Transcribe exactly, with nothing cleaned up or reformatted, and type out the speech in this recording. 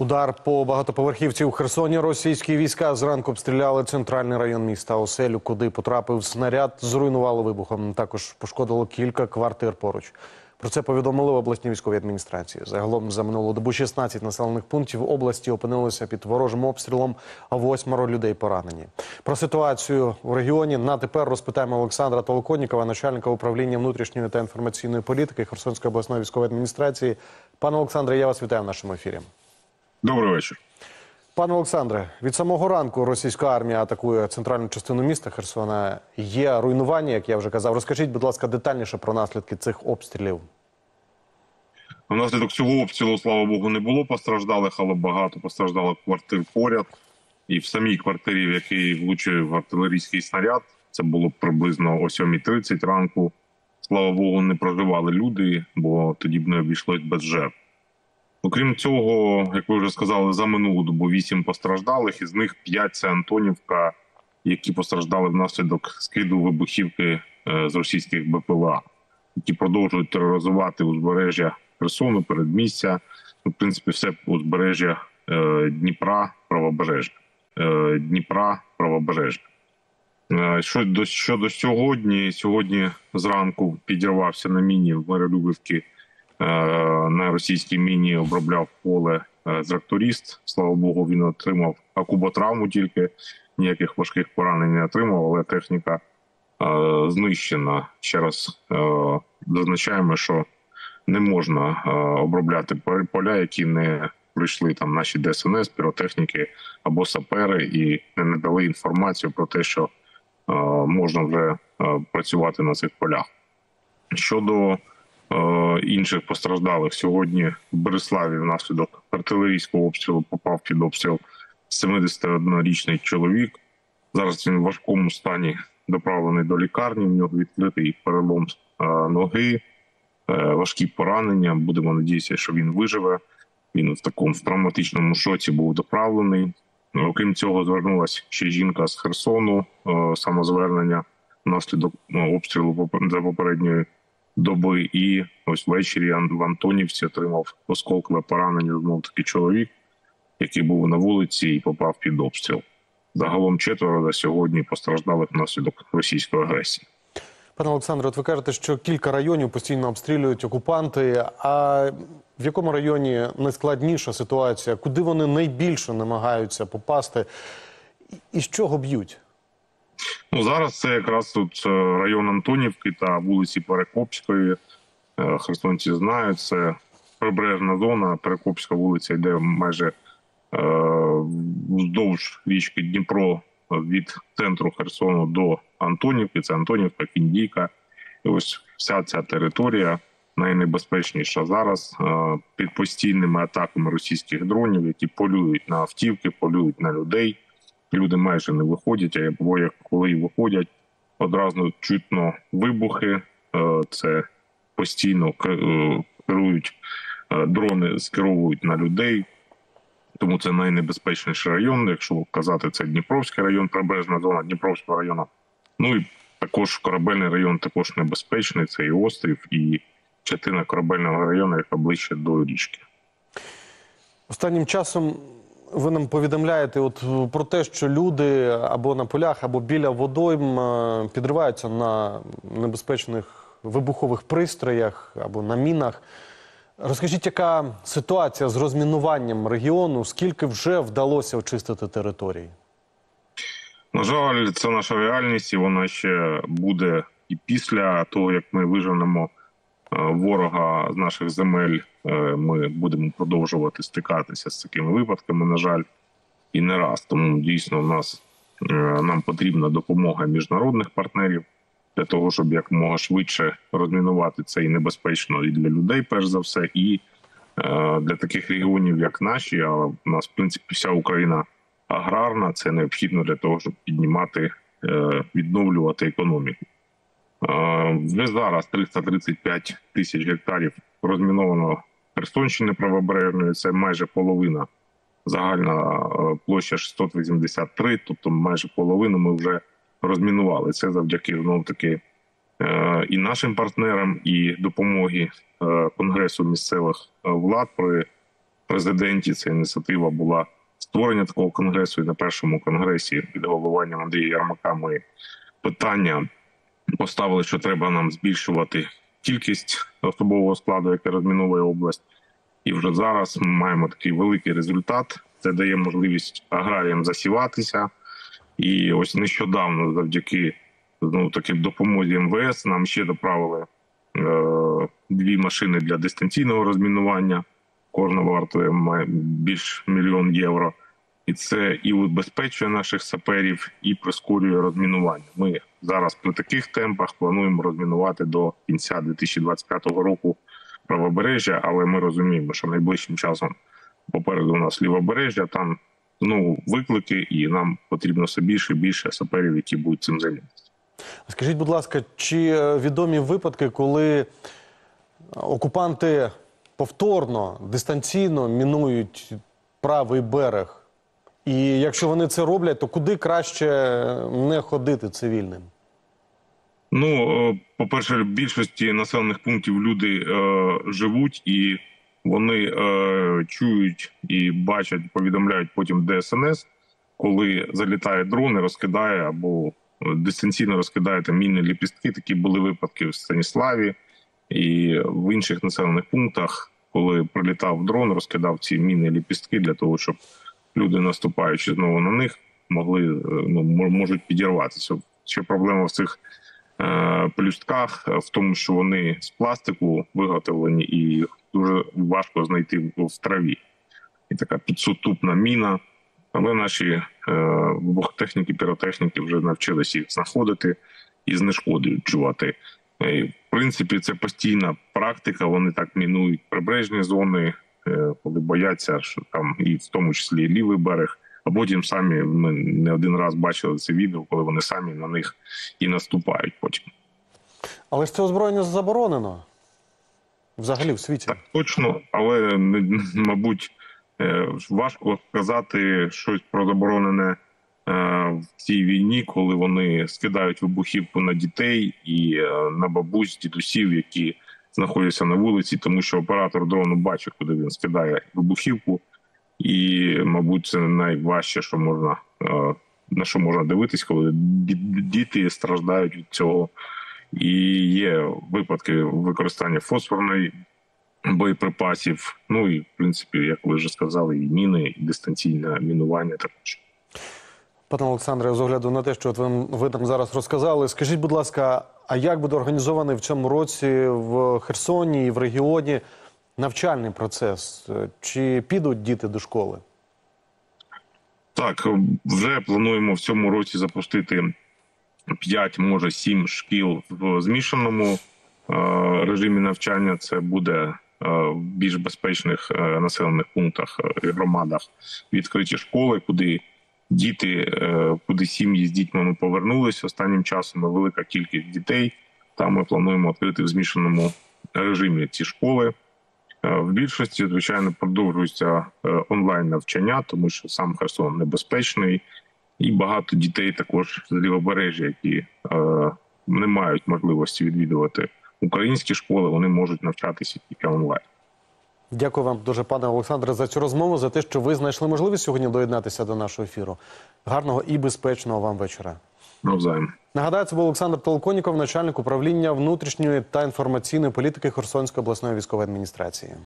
Удар по багатоповерхівці у Херсоні. Російські війська зранку обстріляли центральний район міста. Оселю, куди потрапив снаряд, зруйнувало вибухом. Також пошкодило кілька квартир поруч. Про це повідомили в обласній військовій адміністрації. Загалом за минулу добу шістнадцять населених пунктів області опинилися під ворожим обстрілом, а восьмеро людей поранені. Про ситуацію в регіоні на тепер розпитаємо Олександра Толоконнікова, начальника управління внутрішньої та інформаційної політики Херсонської обласної військової адміністрації. Пане Олександре, я вас вітаю в нашому ефірі. Добрий вечір. Пане Олександре, від самого ранку російська армія атакує центральну частину міста Херсона. Є руйнування, як я вже казав. Розкажіть, будь ласка, детальніше про наслідки цих обстрілів. Внаслідок цього обстрілу, слава Богу, не було постраждалих, але багато постраждалих квартир поряд. І в самій квартирі, в якій влучив артилерійський снаряд, це було приблизно о сьомій тридцять ранку. Слава Богу, не проживали люди, бо тоді б не обійшлось без жертв. Окрім цього, як ви вже сказали, за минулу добу вісім постраждалих, із них п'ять – це Антонівка, які постраждали внаслідок скиду вибухівки з російських Б П Л А, які продовжують тероризувати узбережжя Херсону, передмістя, в принципі, все узбережжя Дніпра, правобережжя. Дніпра, правобережжя. Щодо, щодо сьогодні, сьогодні зранку підірвався на міні в Миролюбівці. На російській міні обробляв поле тракторист. Слава Богу, він отримав акуботравму тільки, ніяких важких поранень не отримав, але техніка е, знищена. Ще раз е, зазначаємо, що не можна е, обробляти поля, які не прийшли там наші Д С Н С, піротехніки або сапери і не надали інформацію про те, що е, можна вже е, працювати на цих полях. Щодо інших постраждалих, сьогодні в Береславі внаслідок артилерійського обстрілу попав під обстріл семидесятиоднорічний чоловік. Зараз він в важкому стані доправлений до лікарні, в нього відкритий перелом ноги, важкі поранення. Будемо надіятися, що він виживе. Він в такому травматичному шоці був доправлений. Окрім цього, звернулася ще жінка з Херсону, самозвернення внаслідок обстрілу за попередньою доби, і ось ввечері в Антонівці отримав осколкове поранення знову таки чоловік, який був на вулиці і попав під обстріл. Загалом четверо за сьогодні постраждалих внаслідок російської агресії. Пане Олександре, от ви кажете, що кілька районів постійно обстрілюють окупанти. А в якому районі найскладніша ситуація? Куди вони найбільше намагаються попасти? І з чого б'ють? Ну, зараз це якраз тут район Антонівки та вулиці Перекопської. Херсонці знають, це прибережна зона. Перекопська вулиця йде майже е, вздовж річки Дніпро від центру Херсону до Антонівки. Це Антонівка, Кіндійка. І ось вся ця територія найнебезпечніша зараз е, під постійними атаками російських дронів, які полюють на автівки, полюють на людей. Люди майже не виходять, або як коли й виходять, одразу чутно вибухи. Це постійно керують дрони, скеровують на людей. Тому це найнебезпечніший район. Якщо казати, це Дніпровський район, прибережна зона Дніпровського району. Ну і також Корабельний район також небезпечний. Це і острів, і частина Корабельного району, яка ближче до річки. Останнім часом ви нам повідомляєте от про те, що люди або на полях, або біля водойм підриваються на небезпечних вибухових пристроях або на мінах. Розкажіть, яка ситуація з розмінуванням регіону? Скільки вже вдалося очистити територій? На жаль, це наша реальність, і вона ще буде і після того, як ми виженемо ворога з наших земель. Ми будемо продовжувати стикатися з такими випадками, на жаль, і не раз. Тому дійсно в нас, нам потрібна допомога міжнародних партнерів для того, щоб якомога швидше розмінувати це і небезпечно і для людей, перш за все, і для таких регіонів, як наші, а в нас, в принципі, вся Україна аграрна, це необхідно для того, щоб піднімати, відновлювати економіку. Вже зараз триста тридцять п'ять тисяч гектарів розміновано Херсонщини правобережної, це майже половина. Загальна площа шістсот вісімдесят три, тобто майже половину ми вже розмінували. Це завдяки, знову таки, і нашим партнерам, і допомоги Конгресу місцевих влад при президенті. Ця ініціатива була створення такого конгресу, і на першому конгресі під головуванням Андрія Єрмака ми питання поставили, що треба нам збільшувати кількість особового складу, який розміновує область. І вже зараз ми маємо такий великий результат. Це дає можливість аграріям засіватися. І ось нещодавно, завдяки ну, такій допомозі ем ве ес, нам ще доправили е, дві машини для дистанційного розмінування. Кожна вартує має більш мільйон євро. І це і убезпечує наших саперів, і прискорює розмінування. Ми зараз при таких темпах плануємо розмінувати до кінця дві тисячі двадцять п'ятого року правобережжя, але ми розуміємо, що найближчим часом попереду у нас лівобережжя, там знову виклики, і нам потрібно все більше і більше саперів, які будуть цим займатися. Скажіть, будь ласка, чи відомі випадки, коли окупанти повторно, дистанційно мінують правий берег? І якщо вони це роблять, то куди краще не ходити цивільним? Ну, по-перше, в більшості населених пунктів люди е, живуть, і вони е, чують і бачать, повідомляють потім де ес ен ес, коли залітає дрон і розкидає або дистанційно розкидає там мінні ліпістки. Такі були випадки в Станіславі і в інших населених пунктах, коли прилітав дрон, розкидав ці мінні ліпістки для того, щоб люди, наступаючи знову на них, могли, ну, можуть підірватися. Ще проблема в цих е, пелюстках в тому, що вони з пластику виготовлені і їх дуже важко знайти в траві. І така підсутупна міна. Але наші е, вибухотехніки, піротехніки вже навчилися їх знаходити і знешкоди відчувати. І, в принципі, це постійна практика. Вони так мінують прибережні зони, е, коли бояться, що там і в тому числі і лівий берег. А потім самі, ми не один раз бачили це відео, коли вони самі на них і наступають потім. Але ж це озброєння заборонено взагалі в світі. Так, точно, але, мабуть, важко сказати щось про заборонене в цій війні, коли вони скидають вибухівку на дітей і на бабусь, дідусів, які знаходяться на вулиці, тому що оператор дрону бачить, куди він скидає вибухівку. І, мабуть, це найважче, що можна, на що можна дивитись, коли діти страждають від цього. І є випадки використання фосфорної боєприпасів, ну і, в принципі, як ви вже сказали, і міни, і дистанційне мінування також. Пане Олександре, з огляду на те, що от ви, ви нам зараз розказали, скажіть, будь ласка, а як буде організований в цьому році в Херсоні і в регіоні навчальний процес? Чи підуть діти до школи? Так, вже плануємо в цьому році запустити п'ять, може сім шкіл в змішаному е режимі навчання. Це буде в більш безпечних населених пунктах і громадах відкриті школи, куди діти, куди сім'ї з дітьми повернулися. Останнім часом велика кількість дітей. Там ми плануємо відкрити в змішаному режимі ці школи. В більшості, звичайно, продовжується онлайн-навчання, тому що сам Херсон небезпечний. І багато дітей також з лівобережжя, які не мають можливості відвідувати українські школи, вони можуть навчатися тільки онлайн. Дякую вам дуже, пане Олександре, за цю розмову, за те, що ви знайшли можливість сьогодні доєднатися до нашого ефіру. Гарного і безпечного вам вечора. Навзаєм. Нагадаю, це був Олександр Толоконіков, начальник управління внутрішньої та інформаційної політики Херсонської обласної військової адміністрації.